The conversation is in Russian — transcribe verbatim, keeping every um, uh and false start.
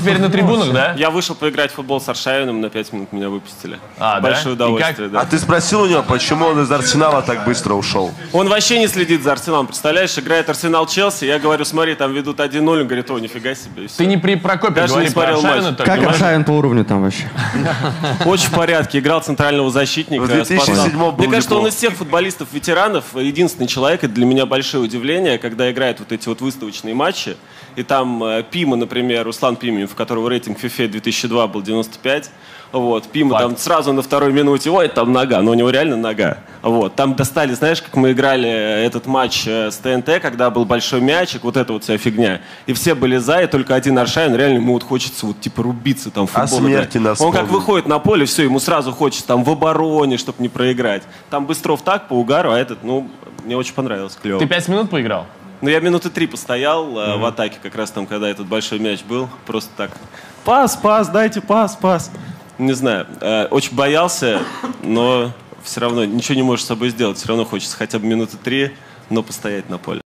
теперь на трибунах, да? Я вышел поиграть в футбол с Аршавиным, на пять минут меня выпустили. А, Большое да? удовольствие, да. А ты спросил у него, почему он из Арсенала так быстро ушел? Он вообще не следит за Арсеналом, представляешь? Играет Арсенал-Челси, я говорю, смотри, там ведут один ноль, он говорит, о, нифига себе. Ты не при Прокопе Даже говори не про смотрел Аршавина матч. только. Как Аршавин по уровню там вообще? Очень в порядке, играл центрального защитника. В две тысячи спасал. седьмом был Мне кажется, он неплох. из всех футболистов-ветеранов единственный человек, это для меня большое удивление, когда играет вот эти вот выставочные матчи, и там э, Пима, например, Руслан Пименев, у которого рейтинг FIFA две тысячи два был девяносто пять, вот, Пима Факт. там сразу на второй минуте, ой, там нога, но у него реально нога. Вот, там достали, знаешь, как мы играли этот матч э, с ТНТ, когда был большой мячик, вот эта вот вся фигня, и все были за, и только один Аршавин, реально ему вот хочется вот типа рубиться там в О футбол. смерти играть. нас Он как помнит. выходит на поле, все, ему сразу хочется там в обороне, чтобы не проиграть. Там Быстров так по угару, а этот, ну, мне очень понравилось, клево. Ты пять минут поиграл? Ну, я минуты три постоял э, в атаке, как раз там, когда этот большой мяч был. Просто так. Пас, пас, дайте пас, пас. Не знаю. Э, очень боялся, но все равно ничего не можешь с собой сделать. Все равно хочется хотя бы минуты три, но постоять на поле.